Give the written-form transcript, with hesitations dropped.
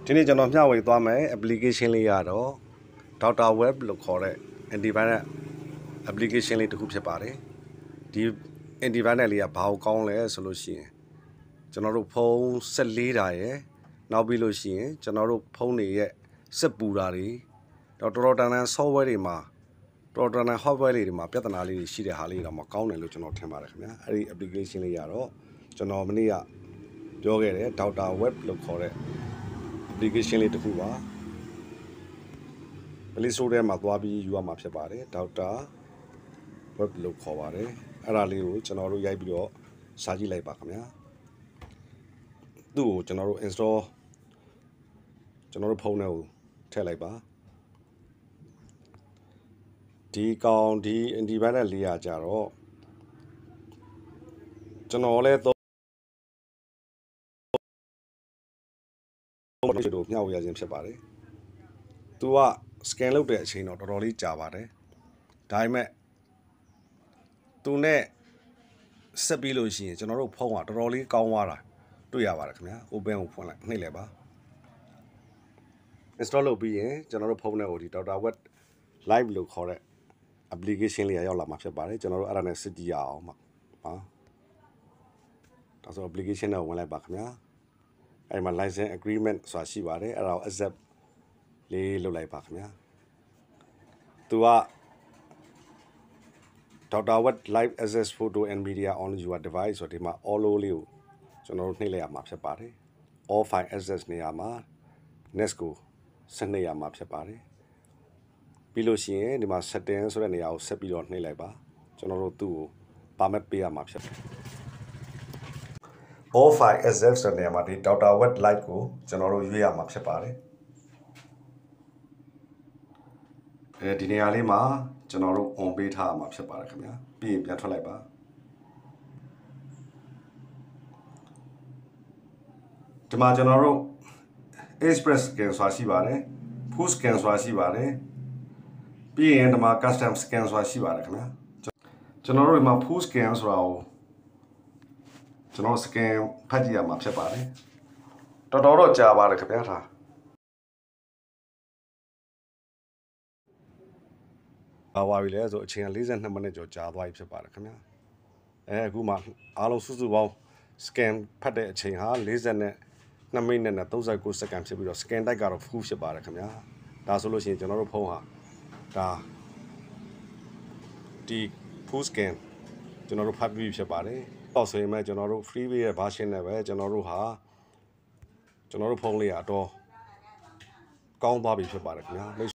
ဒီနေ့ကျွန်တော်မျှဝေသွားမယ် application လေးရတော့ Dr.Web လို့ခေါ်တဲ့ antivirus application လေးတစ်ခုဖြစ်ပါတယ်ဒီ antivirus လေးကဘာကိုကောင်းလဲဆိုလို့ရှိရင်ကျွန်တော်တို့ဖုန်း14တာရယ်နောက်ပြီးလို့ရှိရင်ကျွန်တော်တို့ဖုန်းတွေရဲ့စက်ပူတာတွေတော်တော်တန်တန် software တွေမှာတော်တော်တန် hardware တွေမှာပြဿနာလေးတွေရှိတဲ့ဟာလေးတော့မကောင်းတယ်လို့ကျွန်တော်ထင်ပါတယ်ခင်ဗျာအဲ့ဒီ application လေးရတော့ကျွန်တော်မနေ့ကပြောခဲ့တယ် Dr.Web လို့ခေါ်တဲ့ application လေးတစ်ခုပါ Play Store ထဲမှာသွားပြီးယူရမှာဖြစ်ပါတယ် Dr.Web လို့ခေါ်ပါတယ်အဲ့ဒါလေးကိုကျွန်တော်တို့ရိုက်ပြီးတော့စာကြည့်လိုက်ပါခင်ဗျာသူ့ကိုကျွန်တော်တို့ install ကျွန်တော်တို့ဖုန်းထဲကိုထည့်လိုက်ပါဒီကောင်ဒီ antivirus လေးရကြတော့ကျွန်တော်လည်းတော့တို့မျှဝေရခြင်းဖြစ်ပါတယ်သူက scan လုပ်တဲ့အချိန်တော့တော်တော်လေးကြာပါတယ်ဒါပေမဲ့သူနဲ့ဆက်ပြီးလို့ရှိရင်ကျွန်တော်တို့ဖုန်းကတော်တော်လေးကောင်းသွားတာတွေ့ရပါတယ်ခင်ဗျာ open ကိုဖွင့်လိုက်နှိပ်လိုက်ပါ install လုပ်ပြီးရင်ကျွန်တော်တို့ဖုန်းထဲကိုဒီ Dr.Web live လို့ခေါ်တဲ့ application လေးရောက်လာမှာဖြစ်ပါတယ်ကျွန်တော်တို့အဲ့ဒါနဲ့စစ်ကြည့်ရအောင်ပါဒါဆို application နဲ့ဝင်လိုက်ပါခင်ဗျာအဲ့မှာ license agreement ဆိုတာရှိပါတယ်အဲ့ဒါကို accept လေးလုပ်လိုက်ပါခင်ဗျာသူက Dr.Web live access photo and media on your device ဆိုဒီမှာ all လေးကိုကျွန်တော်တို့နှိပ်လိုက်ရမှာဖြစ်ပါတယ် all file access နေရာမှာ next ကိုဆက်နှိပ်ရမှာဖြစ်ပါတယ်ပြီးလို့ရှိရင်ဒီမှာ setting ဆိုတဲ့နေရာကိုဆက်ပြီးတော့နှိပ်လိုက်ပါကျွန်တော်တို့သူ့ကို permit ပေးရမှာဖြစ်တယ် all file access ဆိုတဲ့နေရာမှာဒီ Dr.Web live ကိုကျွန်တော်တို့ရွေးရမှာဖြစ်ပါတယ်ဒီနေရာလေးမှာကျွန်တော်တို့ on ပေးထားရမှာဖြစ်ပါတယ်ခင်ဗျာပြီးရင်ပြန်ထွက်လိုက်ပါဒီမှာကျွန်တော်တို့ express scan ဆိုတာရှိပါတယ် full scan ဆိုတာရှိပါတယ်ပြီးရင်ဒီမှာ custom scan ဆိုတာရှိပါတယ်ခင်ဗျာကျွန်တော်တို့ဒီမှာ full scan ဆိုတာကိုကျွန်တော် scan ဖတ်ကြည့်ရမှာဖြစ်ပါတယ်တော်တော်တော့ကြာပါတယ်ခင်ဗျာထားပါပြီလေဆိုအချိန်42မိနစ်ကျော်ကြာသွားပြီဖြစ်ပါတယ်ခင်ဗျာအခုမှအားလုံးစုစုပေါင်း scan ဖတ်တဲ့အချိန်ဟာ42မိနစ်နဲ့39စက္ကန့်ဖြစ်ပြီးတော့ scan တိုက်ကတော့ full ဖြစ်ပါတယ်ခင်ဗျာဒါဆိုလို့ရှိရင်ကျွန်တော်တို့ဖုန်းဟာဒါဒီ full scan ကျွန်တော်တို့ဖတ်ပြီးဖြစ်ပါတယ်တော့ဆိုရင်မဲ့ကျွန်တော်တို့ free ရဲ့ version နဲ့ပဲကျွန်တော်တို့ဖုန်းလေးကတော့ကောင်းသွားပြီဖြစ်ပါတယ်ခင်ဗျာမိတ်